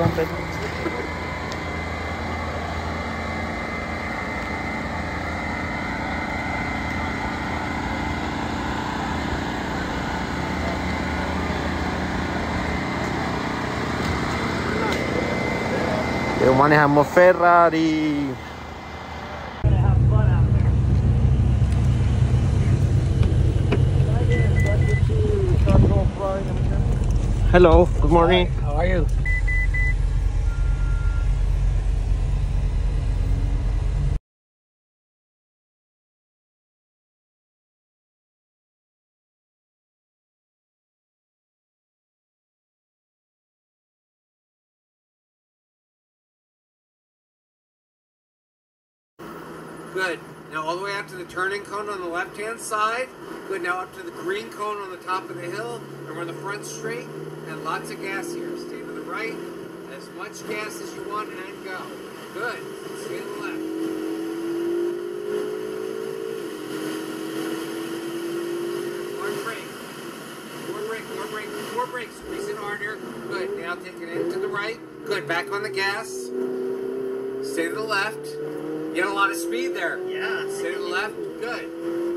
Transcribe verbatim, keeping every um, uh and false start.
bump it. Pero manejamos Ferrari. Hello, good morning. Hi, how are you? Good. Now all the way out to the turning cone on the left-hand side. Good. Now up to the green cone on the top of the hill. And we're on the front straight. And lots of gas here. Stay to the right. As much gas as you want and go. Good. Stay to the left. More brake. More brake. More brake. More brake. Squeeze it harder. Good. Now take it in to the right. Good. Back on the gas. Stay to the left. You had a lot of speed there. Yeah. Stay to the left. Good.